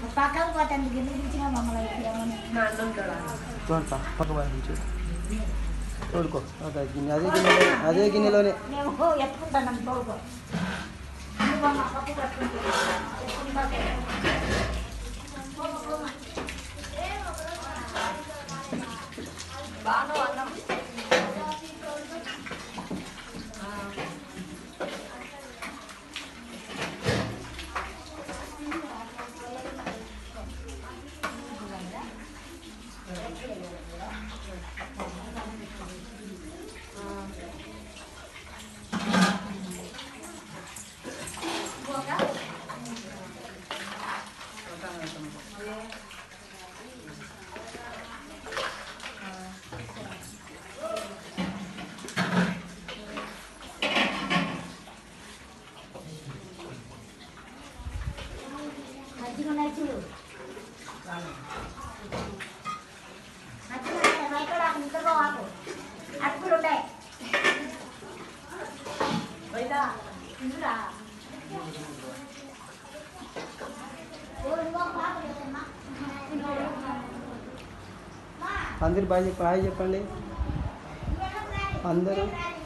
పక్కకు పోతాను గిన్నె తీసిన మమ్మల్ని చూడండి పక్క నుంచి తోడుకో అదే గిన్నెలోనే మేము ఎత్తుకుంటాను తోడుకో బాగా అన్నం చూడు నిద్రపోవాకు అటుకులు ఉంటాయి అందరు బాగా చెప్పండి అందరూ